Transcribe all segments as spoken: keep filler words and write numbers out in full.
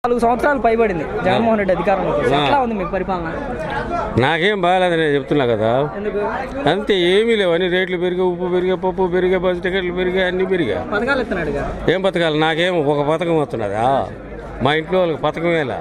నాలుగు సంవత్సరాలు పైబడింది జగన్మోహన్ రెడ్డి అధికారంలోకి. ఎట్లా ఉంది మీకు పరిపాలన? నాకేం బాగాలేదు నేను చెప్తున్నా కదా. అంతే, ఏమీ లేవు. అన్ని రేట్లు పెరిగా, ఉప్పు పెరిగా, పప్పు పెరిగా, బస్ టికెట్లు పెరిగా, అన్ని పెరిగా. పథకాలు ఇస్తున్నాడు. ఏం పథకాలు? నాకేం ఒక పథకం వస్తున్నదా? మా ఇంట్లో వాళ్ళకి పథకమేలా?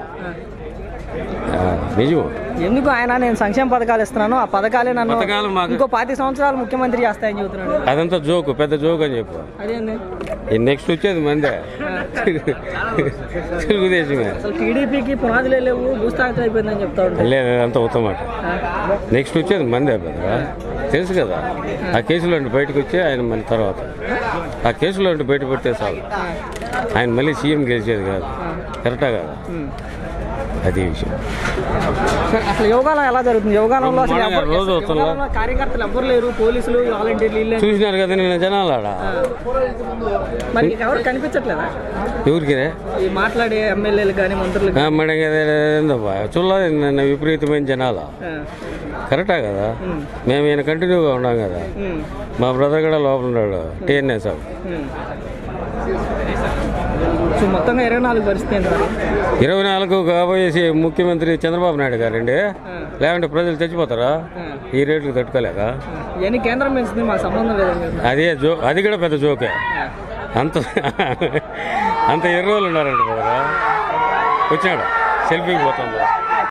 నిజం. ఎందుకు ఆయన నేను సంక్షేమ పథకాలు ఇస్తున్నాను, ఆ పథకాలే నన్ను ఇంకో పాతి సంవత్సరాలు ముఖ్యమంత్రి చేస్తాయని చెబుతున్నాడు. అదంతా జోకు, పెద్ద జోక్ అని చెప్పు. అదేంది నెక్స్ట్ వచ్చేది మందే తెలుగుదేశమే. అసలు టీడీపీకి పునాదులే లేవు, భూస్థాపితం అయిపోయిందని చెప్తా ఉంటాడు. లేదు, అంత ఉత్తమాట. నెక్స్ట్ వచ్చేది మందే కదా, తెలుసు కదా. ఆ కేసులో బయటకు వచ్చి ఆయన మళ్ళీ తర్వాత ఆ కేసులో బయట పెడితే చాలు. ఆయన మళ్ళీ సీఎం గెలిచేది కాదు. కరెక్టా కదా? అదే విషయం. అసలు యోగాలో ఎలా జరుగుతుంది? యోగాలంలో రోజు కార్యకర్తలు ఎవ్వరు లేరు, పోలీసులు వాలంటీర్లు చూసినారు కదా నేను జనాలు ఆడ. మరి ఎవరు కనిపించట్లేదా ఎవరికి మాట్లాడే ఎమ్మెల్యేలు కానీ మంత్రులు? చూడలేదు విపరీతమైన జనాలు. కరెక్టా కదా? మేము ఈయన కంటిన్యూగా ఉన్నాం కదా. మా బ్రదర్ కూడా లోపల ఉన్నాడు, టీఎన్ఏ సాబ్. మొత్తంగా ఇరవై నాలుగు పరిస్థితి ఇరవై నాలుగు కాబోయే ముఖ్యమంత్రి చంద్రబాబు నాయుడు గారండి. లేకుంటే ప్రజలు చచ్చిపోతారా ఈ రేట్లు తట్టుకోలేక? కేంద్రం పెంచుతుంది, మాకు సంబంధం లేదు. అదే జో అది కూడా పెద్ద జోకే. అంత అంత ఎర్రోళ్ళు ఉన్నారంట కదా. వచ్చాడు సెల్ఫీకి పోతుందా?